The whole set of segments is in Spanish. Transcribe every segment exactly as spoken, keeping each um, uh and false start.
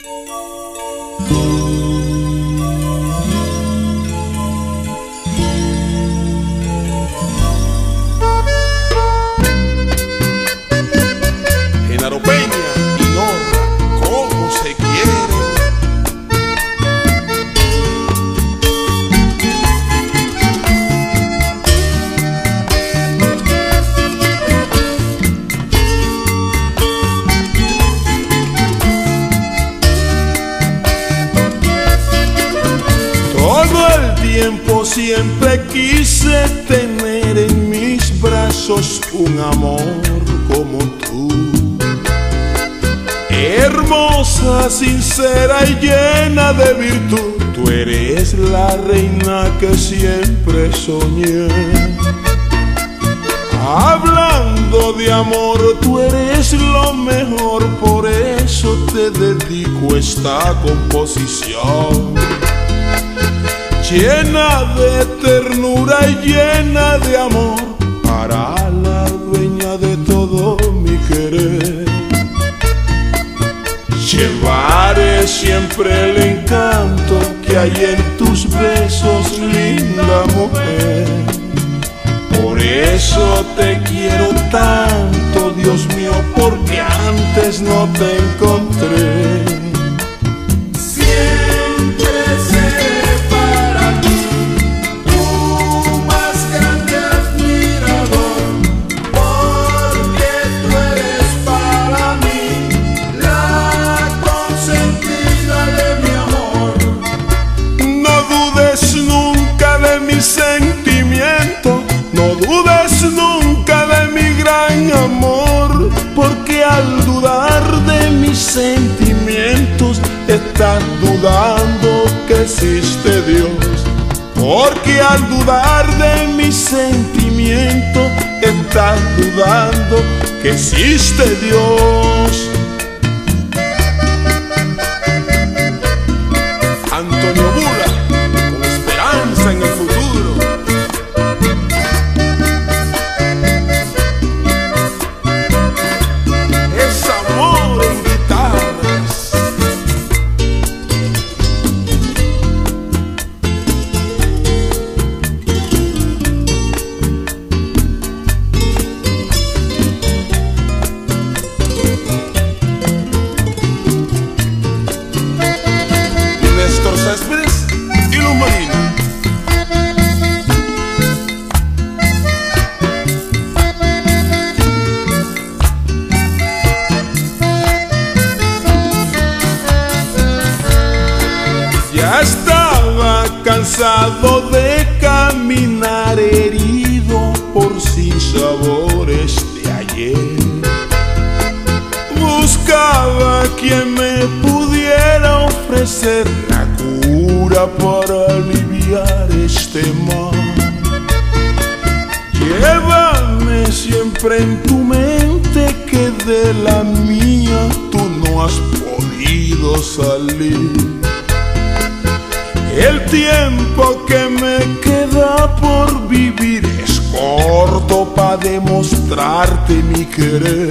Genaro Peña y Norra, ¿cómo se quieren? Todo el tiempo siempre quise tener en mis brazos un amor como tú, hermosa, sincera y llena de virtud. Tú eres la reina que siempre soñé. Hablando de amor, tú eres lo mejor, por eso te dedico esta composición, llena de ternura y llena de amor, para la dueña de todo mi querer. Llevaré siempre el encanto que hay en tus besos, linda mujer. Por eso te quiero tanto, Dios mío, porque antes no te encontré. Sentimiento, no dudes nunca de mi gran amor, porque al dudar de mis sentimientos estás dudando que existe Dios. Porque al dudar de mis sentimientos estás dudando que existe Dios. Antonio Bula, con esperanza en el futuro. Y Luz Marina. Ya estaba cansado de caminar herido por sinsabores de ayer. Buscaba quien me pudiera ofrecer la cura para aliviar este mal. Llévame siempre en tu mente, que de la mía tú no has podido salir. El tiempo que me queda por vivir es corto para demostrarte mi querer.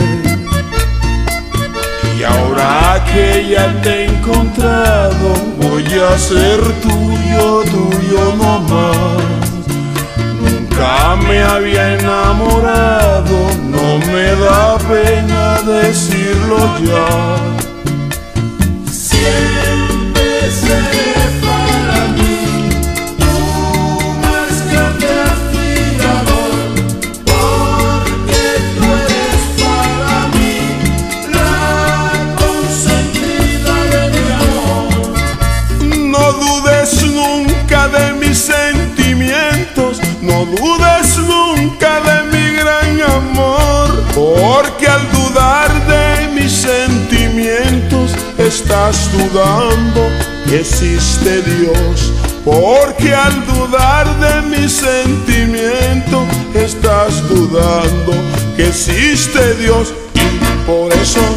Y ahora que ya te he encontrado, voy a ser tuyo, tuyo nomás. Nunca me había enamorado, no me da pena decirlo ya. Siempre seré para mí tu más grande admirador, porque tú eres para mí la consentida de mi amor. No dudes nunca de mis sentimientos, no dudes nunca de mi gran amor, porque al dudar de mis sentimientos estás dudando que existe Dios. Porque al dudar de mis sentimientos estás dudando que existe Dios. Y por eso